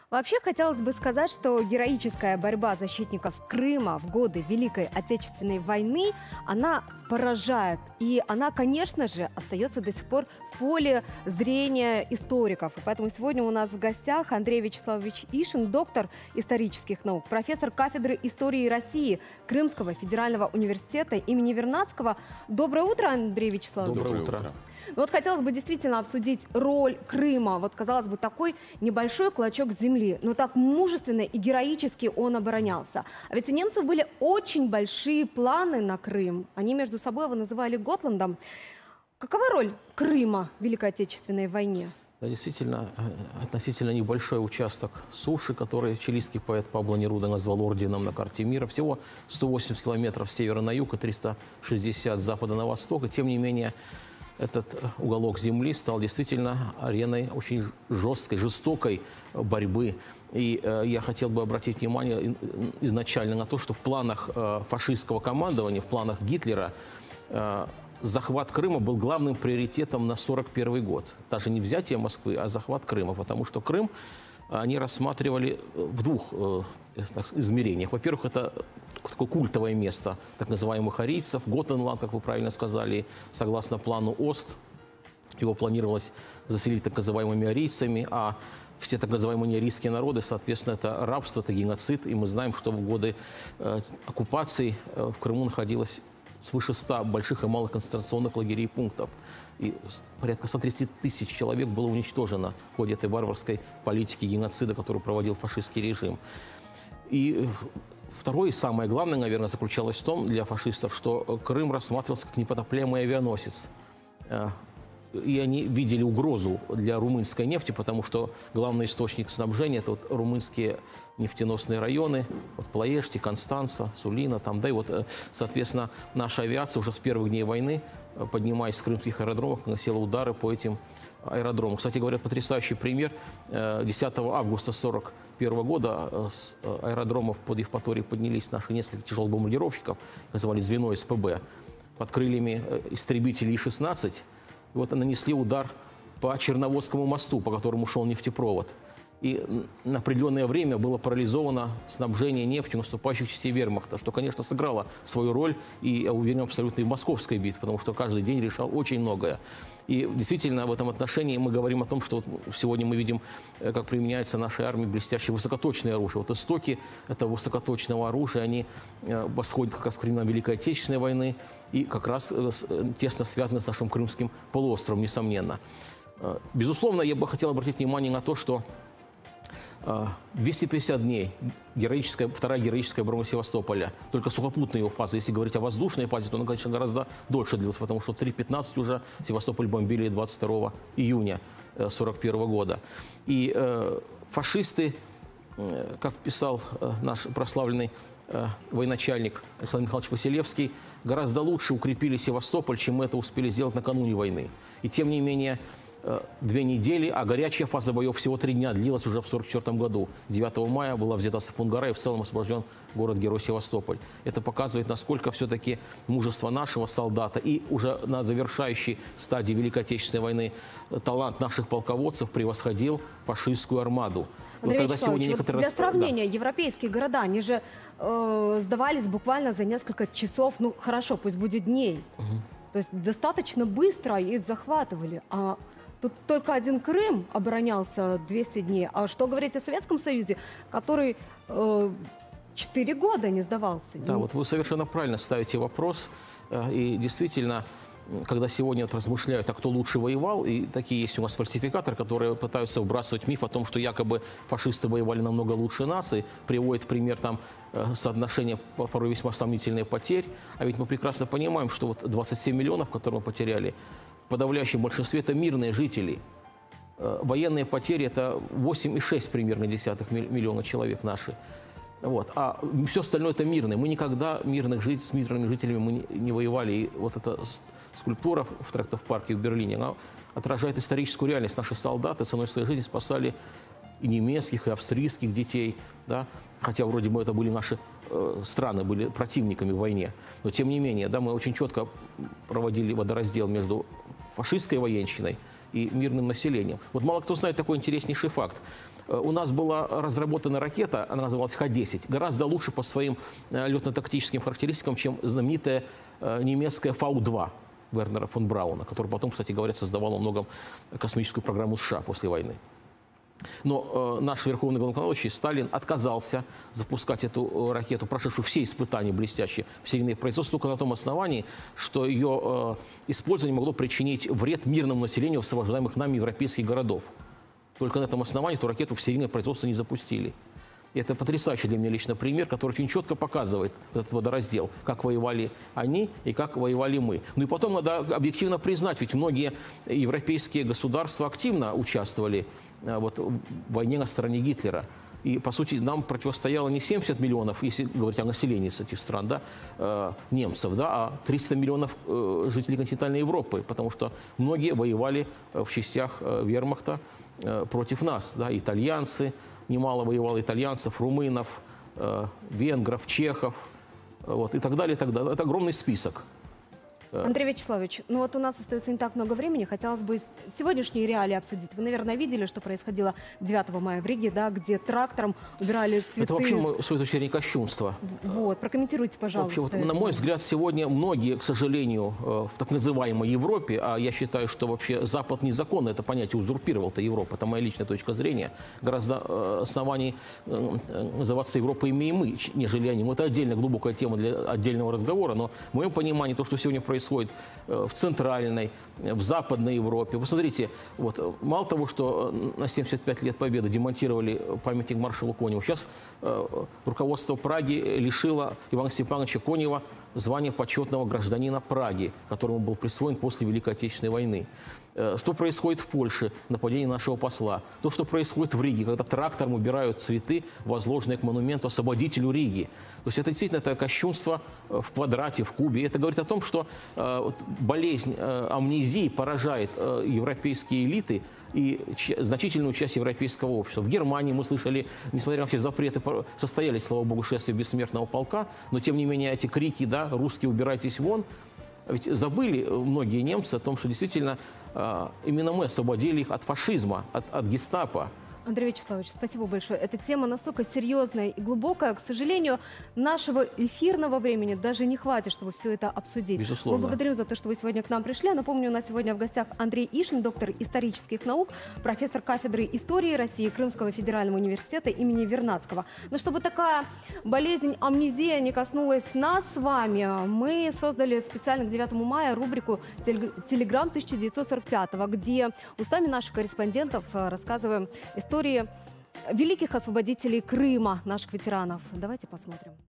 Вообще, хотелось бы сказать, что героическая борьба защитников Крыма в годы Великой Отечественной войны, она поражает. И она, конечно же, остается до сих пор в поле зрения историков. И поэтому сегодня у нас в гостях Андрей Вячеславович Ишин, доктор исторических наук, профессор кафедры истории России Крымского федерального университета имени Вернадского. Доброе утро, Андрей Вячеславович. Доброе утро. Вот хотелось бы действительно обсудить роль Крыма. Вот, казалось бы, такой небольшой клочок земли, но так мужественно и героически он оборонялся. А ведь у немцев были очень большие планы на Крым. Они между собой его называли Готландом. Какова роль Крыма в Великой Отечественной войне? Да, действительно, относительно небольшой участок суши, который чилийский поэт Пабло Неруда назвал орденом на карте мира. Всего 180 километров с севера на юг и 360 с запада на восток. И тем не менее, этот уголок земли стал действительно ареной очень жестокой борьбы. И я хотел бы обратить внимание изначально на то, что в планах фашистского командования, в планах Гитлера, захват Крыма был главным приоритетом на 1941 год. Даже не взятие Москвы, а захват Крыма. Потому что Крым они рассматривали в двух измерениях. Во-первых, это такое культовое место так называемых арийцев, Готенланд, как вы правильно сказали, согласно плану Ост. Его планировалось заселить так называемыми арийцами, а все так называемые неарийские народы, соответственно, это рабство, это геноцид. И мы знаем, что в годы оккупации в Крыму находилось свыше 100 больших и малых концентрационных лагерей и пунктов. И порядка 130 тысяч человек было уничтожено в ходе этой варварской политики геноцида, которую проводил фашистский режим. И второе и самое главное, наверное, заключалось в том для фашистов, что Крым рассматривался как непотопляемый авианосец. И они видели угрозу для румынской нефти, потому что главный источник снабжения – это вот румынские нефтеносные районы, вот Плоешти, Констанца, Сулина, там, да, и вот, соответственно, наша авиация уже с первых дней войны, поднимаясь с крымских аэродромов, наносила удары по этим аэродромам. Кстати говоря, потрясающий пример. 10 августа 1941 года с аэродромов под Евпаторией поднялись наши несколько тяжелых бомбардировщиков, называли звено СПБ, под крыльями истребителей И-16. И вот нанесли удар по Черноводскому мосту, по которому шел нефтепровод. И на определенное время было парализовано снабжение нефтью наступающих частей вермахта, что, конечно, сыграло свою роль, и, я уверен, абсолютно и в московской битве, потому что каждый день решал очень многое. И действительно, в этом отношении мы говорим о том, что вот сегодня мы видим, как применяется нашей армией блестящее высокоточное оружие. Вот истоки этого высокоточного оружия, они восходят как раз к временам Великой Отечественной войны и как раз тесно связаны с нашим Крымским полуостровом, несомненно. Безусловно, я бы хотел обратить внимание на то, что 250 дней вторая героическая оборона Севастополя, только сухопутная его фаза, если говорить о воздушной фазе, то она, конечно, гораздо дольше длилась, потому что в 3:15 уже Севастополь бомбили 22 июня 1941 года. И фашисты, как писал наш прославленный военачальник Александр Михайлович Василевский, гораздо лучше укрепили Севастополь, чем мы это успели сделать накануне войны. И тем не менее, 2 недели, а горячая фаза боев всего 3 дня длилась уже в 1944 году. 9 мая была взята Сапун-гора и в целом освобожден город-герой Севастополь. Это показывает, насколько все-таки мужество нашего солдата и уже на завершающей стадии Великой Отечественной войны талант наших полководцев превосходил фашистскую армаду. Андрей Вячеславович, вот для сравнения, европейские города, они же сдавались буквально за несколько часов, ну хорошо, пусть будет дней. То есть достаточно быстро их захватывали. А тут только один Крым оборонялся 200 дней. А что говорить о Советском Союзе, который 4 года не сдавался? Да, вот вы совершенно правильно ставите вопрос. И действительно, когда сегодня вот размышляют, а кто лучше воевал, и такие есть у нас фальсификаторы, которые пытаются вбрасывать миф о том, что якобы фашисты воевали намного лучше нас, и приводят в пример там соотношение порой весьма сомнительных потерь. А ведь мы прекрасно понимаем, что вот 27 миллионов, которые мы потеряли, в подавляющем большинстве это мирные жители. Военные потери это 8,6 примерно миллиона человек наши. Вот. А все остальное это мирное. Мы никогда с мирными жителями мы не воевали. И вот эта скульптура в Трактов-парке в Берлине, она отражает историческую реальность. Наши солдаты ценой своей жизни спасали и немецких, и австрийских детей. Да? Хотя вроде бы это были наши страны, были противниками в войне. Но тем не менее, да, мы очень четко проводили водораздел между фашистской военщиной и мирным населением. Вот мало кто знает такой интереснейший факт. У нас была разработана ракета, она называлась Х-10, гораздо лучше по своим летно-тактическим характеристикам, чем знаменитая немецкая Фау-2 Вернера фон Брауна, который потом, кстати говоря, создавал во многом космическую программу США после войны. Но наш верховный главнокомандующий Сталин отказался запускать эту ракету, прошедшую все испытания блестящие в серийных производствах, только на том основании, что ее использование могло причинить вред мирному населению освобождаемых нами европейских городов. Только на этом основании эту ракету в серийное производство не запустили. И это потрясающий для меня лично пример, который очень четко показывает этот водораздел, как воевали они и как воевали мы. Ну и потом надо объективно признать, ведь многие европейские государства активно участвовали в войне на стороне Гитлера. И, по сути, нам противостояло не 70 миллионов, если говорить о населении с этих стран, да, немцев, да, а 300 миллионов жителей континентальной Европы, потому что многие воевали в частях вермахта против нас, да, итальянцы, немало воевало итальянцев, румынов, венгров, чехов, вот, и так далее, и так далее. Это огромный список. Андрей Вячеславович, ну вот у нас остается не так много времени, хотелось бы сегодняшние реалии обсудить. Вы, наверное, видели, что происходило 9 мая в Риге, да, где трактором убирали цветы. Это вообще, с своей точки зрения, кощунство. Вот, прокомментируйте, пожалуйста. Вообще, вот, на мой взгляд, сегодня многие, к сожалению, в так называемой Европе, а я считаю, что вообще Запад незаконно это понятие узурпировал-то Европа, это моя личная точка зрения, гораздо оснований называться Европой имеем мы, нежели они. Ну, это отдельная глубокая тема для отдельного разговора, но в моем понимании то, что сегодня происходит в Центральной, в Западной Европе. Вы смотрите, вот, мало того, что на 75 лет Победы демонтировали памятник маршалу Коневу, сейчас руководство Праги лишило Ивана Степановича Конева звания почетного гражданина Праги, которому был присвоен после Великой Отечественной войны. Что происходит в Польше, нападение нашего посла. То, что происходит в Риге, когда трактором убирают цветы, возложенные к монументу освободителю Риги. То есть это действительно это кощунство в квадрате, в кубе. И это говорит о том, что болезнь амнезии поражает европейские элиты и значительную часть европейского общества. В Германии мы слышали, несмотря на все запреты, состоялись, слава богу, шествия бессмертного полка, но тем не менее эти крики, да, русские, убирайтесь вон. Ведь забыли многие немцы о том, что действительно именно мы освободили их от фашизма, от гестапо. Андрей Вячеславович, спасибо большое. Эта тема настолько серьезная и глубокая. К сожалению, нашего эфирного времени даже не хватит, чтобы все это обсудить. Безусловно. Мы благодарим за то, что вы сегодня к нам пришли. Напомню, у нас сегодня в гостях Андрей Ишин, доктор исторических наук, профессор кафедры истории России Крымского федерального университета имени Вернадского. Но чтобы такая болезнь, амнезия не коснулась нас с вами, мы создали специально к 9 мая рубрику «Телеграм 1945», где устами наших корреспондентов рассказываем истории великих освободителей Крыма, наших ветеранов. Давайте посмотрим.